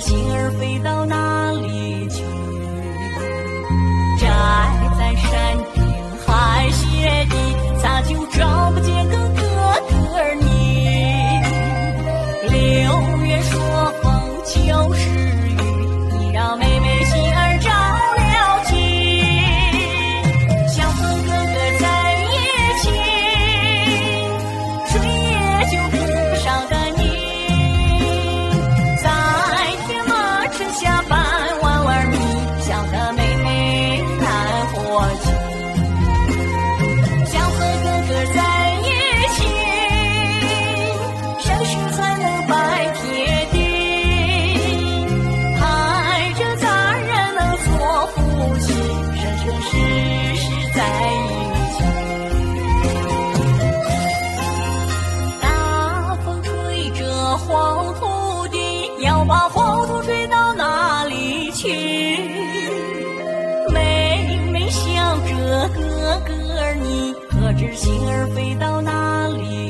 心儿飞到哪里去？宅在山顶海雪地，咋就找不见个哥哥你？六月说风就是雨，你让妹妹心儿着了急。想和哥哥在一起，谁也就顾不上的你。在天马城下半碗碗米，想和妹妹难活计。想和哥哥在一起，山水才能白贴地，爱着咱人能做夫妻，生生世世在一起。大风吹着黄土地，要把黄土吹到哪里去？妹妹想着哥哥你，可知心儿飞到哪里